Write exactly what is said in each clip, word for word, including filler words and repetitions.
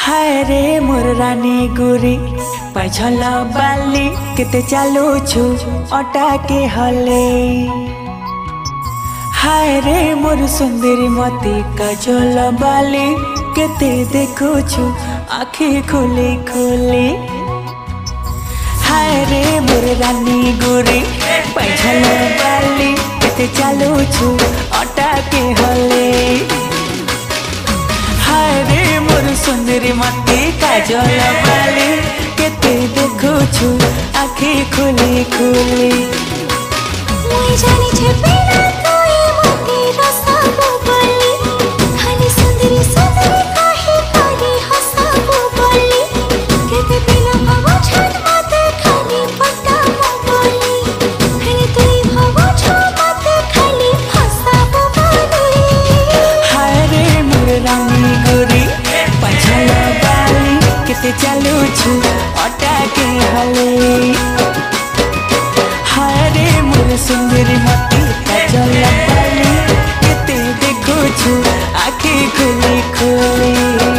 हाय रे मोर रानी गोरी पाछल बाली केते चालू छु अटा के हले। हाय रे मोर सुंदरी मती काजल बाली केते देखु छु आखी खोली खोली। हाय रे मोर रानी गोरी पाछल बाली केते चालू छु अटा के हले। हाय रे मोर सुंदरी मती काजल बाली केते देखु छु आखी खोली खोली। मुई जानी छे बिना कोई मती रसाबो बोली खाली सुंदरी सुंदरी काहे तारी हसाबो बोली केते बिना भावो छट मते खाली पटाबो बोली खाली तुई भावो छ मते खाली हसाबो बोली। हाय रे मोर रानी गोरी पाछल बाली केते चालू छु अटा के हले। हाय रे मोर सुंदरी मती काजल बाली केते देखु छु आखी खोली खोली।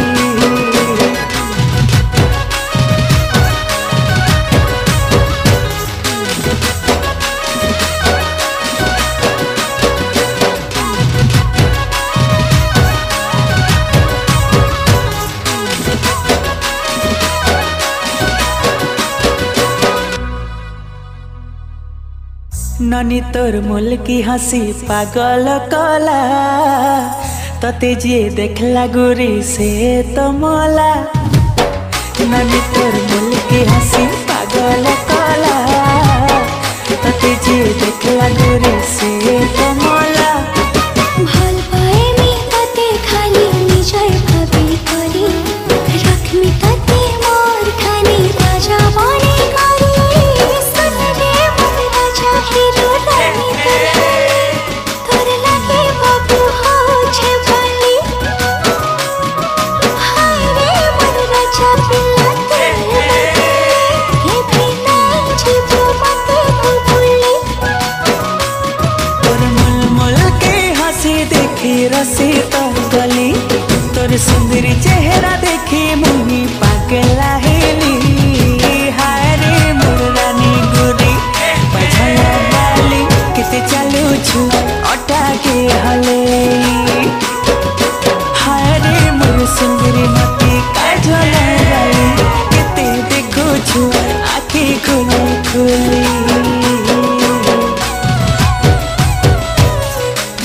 ननी तोर मुल की हंसी पागल कला तते जे देखला गोरी से तो मोला। ननी तोर मुल की हंसी पागल कला तते जे देखला गोरी से तो मोला। भल पाए मी तते खाली निजर भाबी करी रखमी तते मोर खानी राजा बने करी सुन रे मोर राजा हीरो रानी गरी तोर लागे बाबू हो छे बली। हाय रे मोर राजा पिल्ला तेरे ये बिना जीवो मते भूली। तोर मुल मुल के हंसी देखी रसी तो गली तोर सुन